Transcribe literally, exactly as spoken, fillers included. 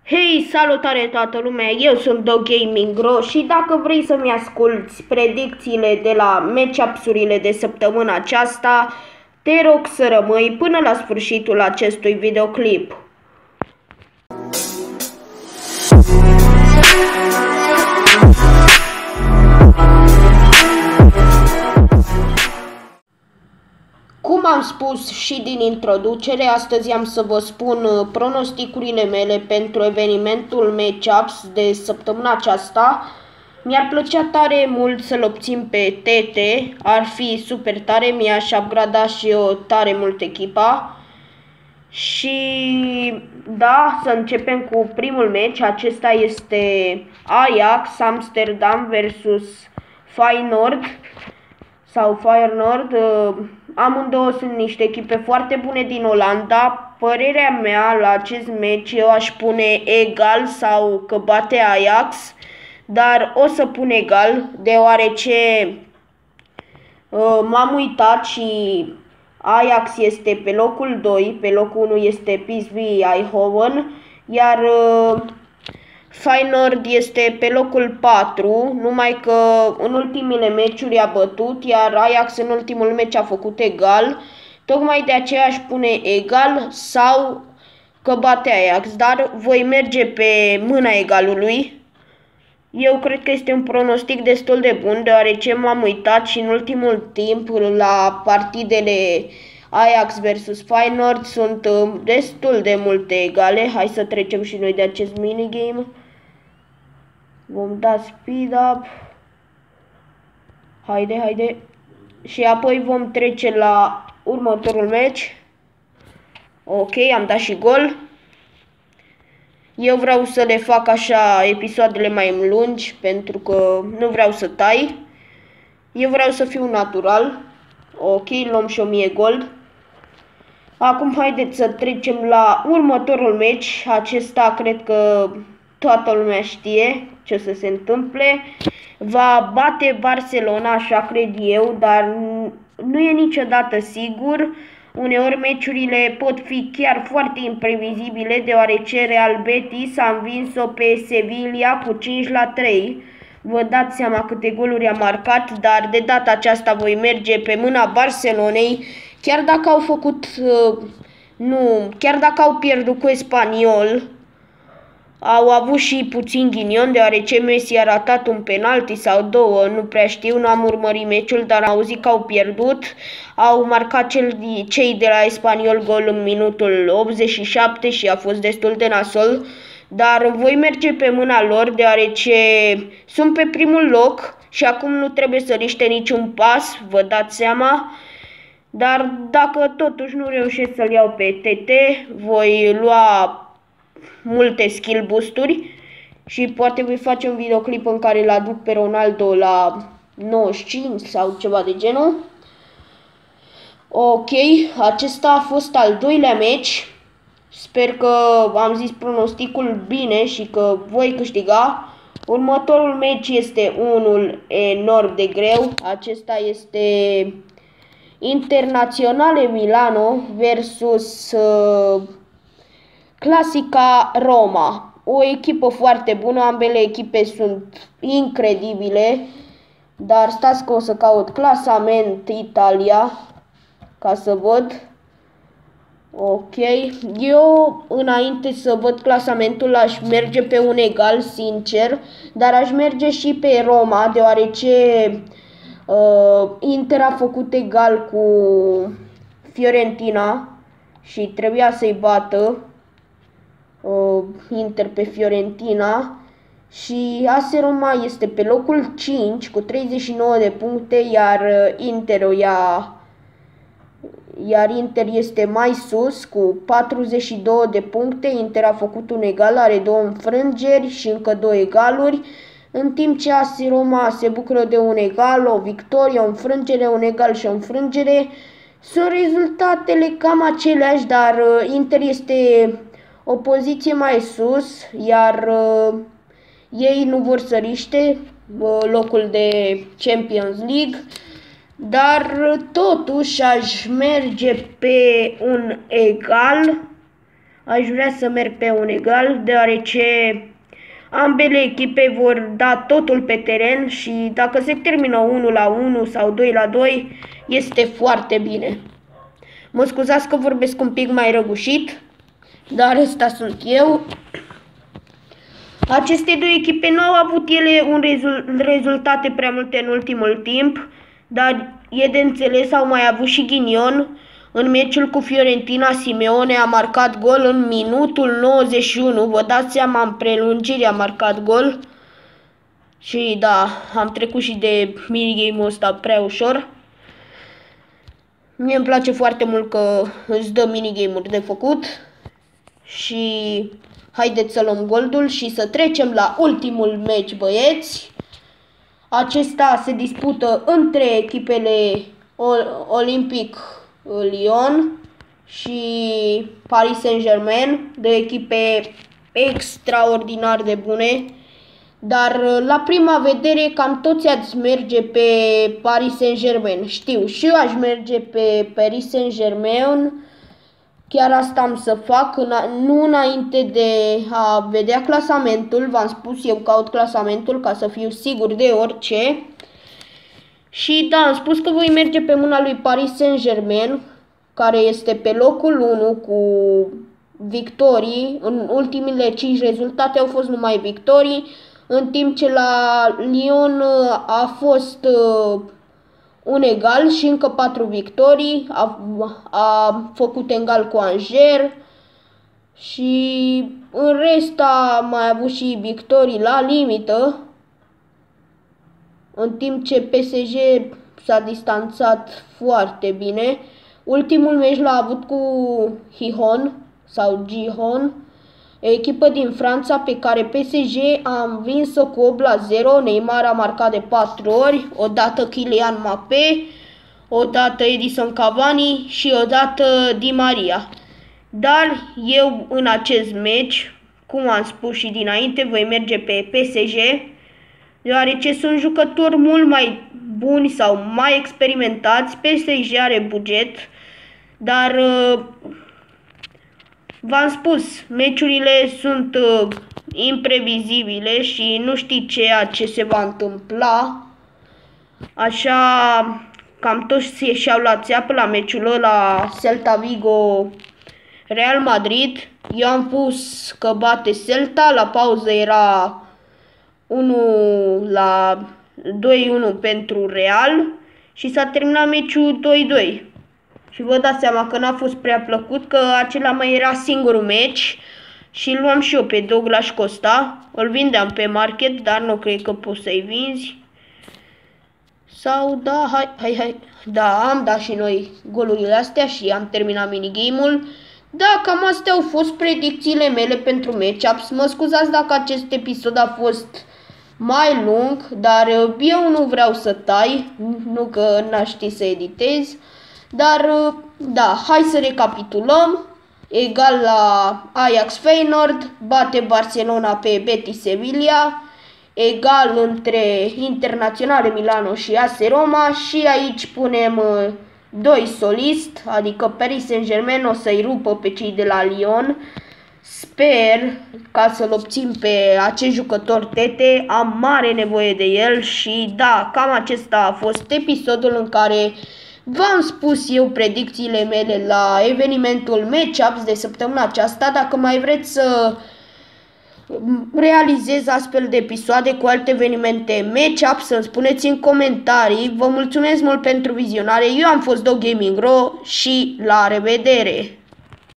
Hei, salutare toată lumea, eu sunt Dog Gaming Ro și dacă vrei să-mi asculti predicțiile de la match-ups-urile de săptămâna aceasta, te rog să rămâi până la sfârșitul acestui videoclip. Cum am spus și din introducere, astăzi am să vă spun pronosticurile mele pentru evenimentul match-ups de săptămâna aceasta. Mi-ar plăcea tare mult să-l obțin pe T T, ar fi super tare, mi-aș upgrada și eu tare mult echipa. Și da, să începem cu primul match, acesta este Ajax Amsterdam versus Feyenoord sau Feyenoord. Amândouă sunt niște echipe foarte bune din Olanda. Părerea mea la acest meci, eu aș pune egal sau că bate Ajax, dar o să pun egal deoarece uh, m-am uitat și Ajax este pe locul doi, pe locul unu este P S V Eindhoven, iar uh, Feyenoord este pe locul patru, numai că în ultimele meciuri a bătut, iar Ajax în ultimul meci a făcut egal. Tocmai de aceea aș pune egal sau că bate Ajax, dar voi merge pe mâna egalului. Eu cred că este un pronostic destul de bun, deoarece m-am uitat și în ultimul timp la partidele Ajax versus Feyenoord sunt destul de multe egale. Hai să trecem și noi de acest minigame. Vom da speed up. Haide, haide. Și apoi vom trece la următorul match. Ok, am dat și gol. Eu vreau să le fac așa episoadele mai lungi, pentru că nu vreau să tai. Eu vreau să fiu natural. Ok, luăm și o mie gold. Acum haideți să trecem la următorul match. Acesta cred că toată lumea știe ce o să se întâmple. Va bate Barcelona, așa cred eu, dar nu e niciodată sigur. Uneori meciurile pot fi chiar foarte imprevizibile, deoarece Real Betis a învins-o pe Sevilla cu cinci la trei. Vă dați seama câte goluri a marcat, dar de data aceasta voi merge pe mâna Barcelonei, chiar dacă au făcut, nu, chiar dacă au pierdut cu Espanyol. Au avut și puțin ghinion, deoarece Messi a ratat un penalti sau două, nu prea știu, nu am urmărit meciul, dar am auzit că au pierdut. Au marcat cel, cei de la Espanyol gol în minutul optzeci și șapte și a fost destul de nasol. Dar voi merge pe mâna lor, deoarece sunt pe primul loc și acum nu trebuie să riște niciun pas, vă dați seama. Dar dacă totuși nu reușesc să-l iau pe T T, voi lua multe skill boosturi și poate voi face un videoclip în care îl aduc pe Ronaldo la nouăzeci și cinci sau ceva de genul. Ok, acesta a fost al doilea match. Sper că am zis pronosticul bine și că voi câștiga. Următorul match este unul enorm de greu. Acesta este Internazionale Milano versus uh, Clasica Roma. O echipă foarte bună, ambele echipe sunt incredibile, dar stați că o să caut clasament Italia ca să văd. Ok, eu înainte să văd clasamentul aș merge pe un egal, sincer, dar aș merge și pe Roma, deoarece uh, Inter a făcut egal cu Fiorentina și trebuia să-i bată. Uh, Inter pe Fiorentina și A S Roma este pe locul cinci cu treizeci și nouă de puncte, iar Inter o ia, iar Inter este mai sus cu patruzeci și două de puncte. Inter a făcut un egal, are două înfrângeri și încă două egaluri, în timp ce A S Roma se bucură de un egal, o victorie, o înfrângere, un egal și o înfrângere. Sunt rezultatele cam aceleași, dar Inter este o poziție mai sus, iar uh, ei nu vor să riște uh, locul de Champions League, dar uh, totuși aș merge pe un egal. aș vrea să merg pe un egal, deoarece ambele echipe vor da totul pe teren și dacă se termină unu la unu sau doi la doi, este foarte bine. Mă scuzați că vorbesc un pic mai răgușit, dar ăsta sunt eu. Aceste două echipe nu au avut ele un rezult, rezultate prea multe în ultimul timp, dar e de înțeles, au mai avut și ghinion. În meciul cu Fiorentina, Simeone a marcat gol în minutul nouăzeci și unu. Vă dați seama, în prelungire a marcat gol. Și da, am trecut și de minigame-ul ăsta prea ușor. Mie îmi place foarte mult că îți dă minigame-uri de făcut. Și haideți să luăm goldul și să trecem la ultimul meci, băieți. Acesta se dispută între echipele Olympic Lyon și Paris Saint-Germain, de echipe extraordinar de bune, dar la prima vedere cam toți ați merge pe Paris Saint-Germain. Știu, și eu aș merge pe Paris Saint-Germain, chiar asta am să fac, nu înainte de a vedea clasamentul. V-am spus, eu caut clasamentul ca să fiu sigur de orice. Și da, am spus că voi merge pe mâna lui Paris Saint-Germain, care este pe locul unu cu victorii. În ultimile cinci rezultate au fost numai victorii, în timp ce la Lyon a fost uh, un egal și încă patru victorii. A, a făcut egal cu Angers și în rest a mai avut și victorii la limită. În timp ce P S G s-a distanțat foarte bine. Ultimul meci l-a avut cu Gihon sau Gihon, echipă din Franța pe care P S G a învins-o cu opt la zero. Neymar a marcat de patru ori, odată Kylian Mbappé, odată Edison Cavani și odată Di Maria. Dar eu în acest meci, cum am spus și dinainte, voi merge pe P S G, deoarece sunt jucători mult mai buni sau mai experimentați. P S G are buget, dar v-am spus, meciurile sunt imprevizibile și nu știi ceea ce se va întâmpla. Așa, cam toți și-au luat țeapă la meciul ăla Celta Vigo Real Madrid. Eu am pus că bate Celta, la pauză era unu la doi unu pentru Real și s-a terminat meciul doi doi. Și vă dați seama că n-a fost prea plăcut, că acela mai era singurul meci și îl luam și eu pe Douglas Costa. Îl vindeam pe market, dar nu cred că poți să-i vinzi. Sau da, hai, hai, hai. Da, am dat și noi golurile astea și am terminat minigame-ul. Da, cam astea au fost predicțiile mele pentru match-ups. Mă scuzați dacă acest episod a fost mai lung, dar eu nu vreau să tai, nu că n-aș ști să editez. Dar, da, hai să recapitulăm. Egal la Ajax Feyenoord, bate Barcelona pe Betis Sevilla, egal între Internazionale Milano și A S Roma și aici punem doi solist, adică Paris Saint-Germain o să-i rupă pe cei de la Lyon. Sper ca să-l obțin pe acest jucător Tete, am mare nevoie de el și da, cam acesta a fost episodul în care v-am spus eu predicțiile mele la evenimentul Match-ups de săptămâna aceasta. Dacă mai vreți să realizez astfel de episoade cu alte evenimente Match-ups, să-mi spuneți în comentarii. Vă mulțumesc mult pentru vizionare, eu am fost DogGamingRo și la revedere!